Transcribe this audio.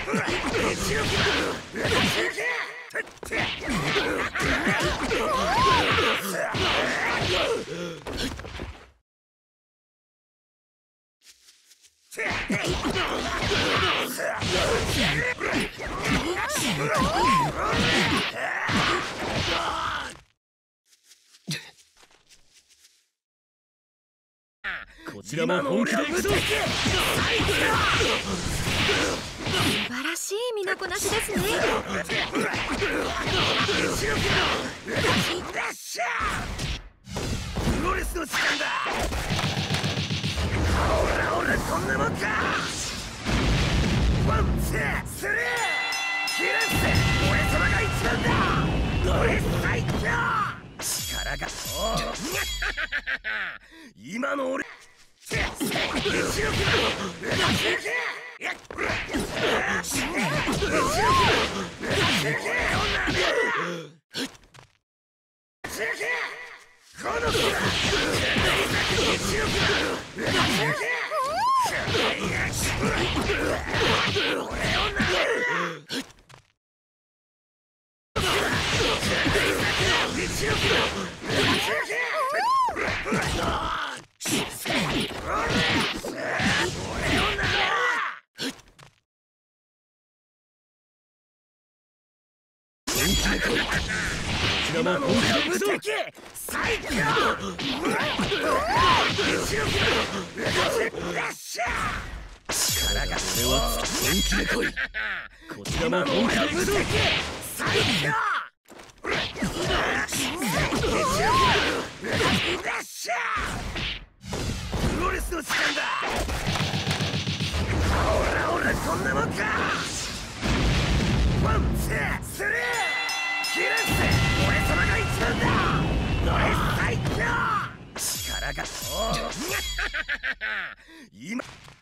こちらも本気で行くぞ。素晴らしい身のこなしですね。 プロレスの時間だ。ほらほら、こんなもんか。ワンツースリー、キラッセ、俺様が一番だ。俺最強。力が今の俺今